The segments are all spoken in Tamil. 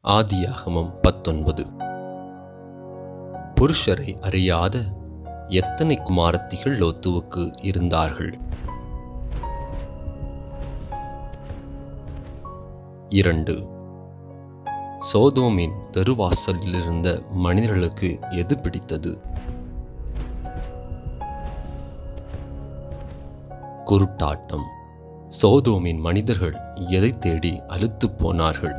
ஆதியாகமம் 19. புருஷரை அறியாத எத்தனை குமாரத்திகள் லோத்துவுக்கு இருந்தார்கள். 2. சோதோமின் தெருவாசலில் இருந்த மனிதர்களுக்கு எது பிடித்தது? குருட்டாட்டம். சோதோமின் மனிதர்கள் எதை தேடி அலுத்துப் போனார்கள்?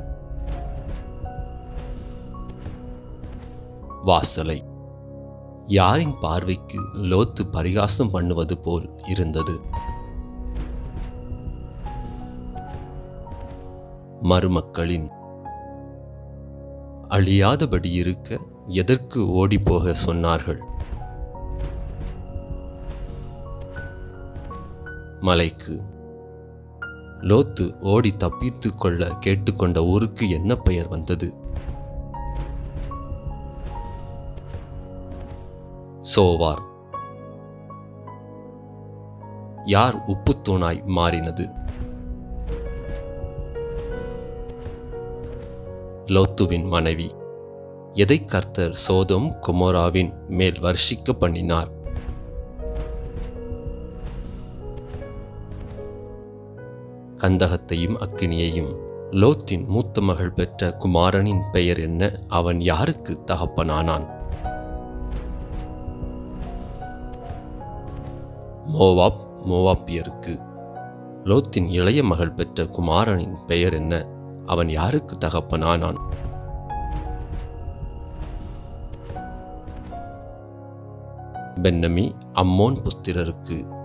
வாசலை. யாரின் பார்வைக்கு லோத்து பரிகாசம் பண்ணுவது போல் இருந்தது? மருமக்களின். அழியாதபடி இருக்க எதற்கு ஓடிப்போக சொன்னார்கள்? மலைக்கு. லோத்து ஓடி தப்பித்து கொள்ள கேட்டுக்கொண்ட ஊருக்கு என்ன பெயர் வந்தது? சோவார். யார் உப்புத்தூணாய் மாறினது? லோத்துவின் மனைவி. எதை கர்த்தர் சோதோம் கொமோராவின் மேல் வர்ஷிக்க பண்ணினார்? கந்தகத்தையும் அக்கினியையும். லோத்தின் மூத்த மகள் பெற்ற குமாரனின் பெயர் என்ன? அவன் யாருக்கு தகப்பனானான்? மோவாப், மோவாப்பியருக்கு. லோத்தின் இளைய மகள் பெற்ற குமாரனின் பெயர் என்ன? அவன் யாருக்கு தகப்பனானான்? பென்னமி, அம்மோன் புத்திரருக்கு.